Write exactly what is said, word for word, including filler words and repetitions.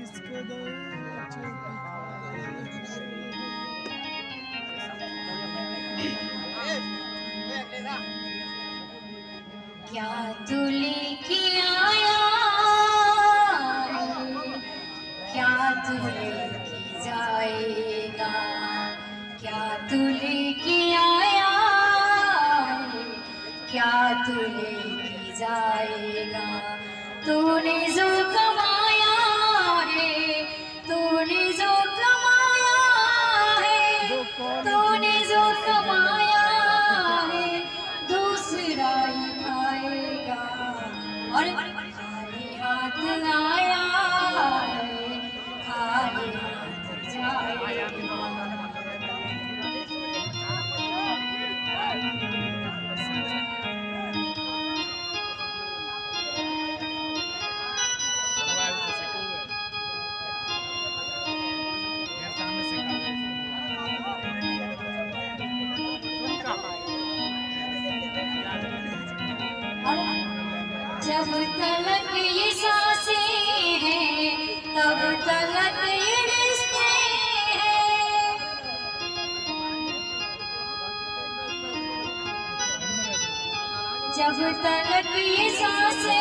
क्या तू लेके आया है, क्या तू लेके जाएगा, क्या तू लेके आया है, क्या तू लेके जाएगा। तूने जो कमाया है, तूने जो कमाया है, तूने जो कमाया है दूसरा ही खाएगा। और खाली हाथ आया है, खाली हाथ जाएगा। जब तलक ये सांसें हैं, तब तलक ये रिश्ते हैं। जब तलक ये सांसें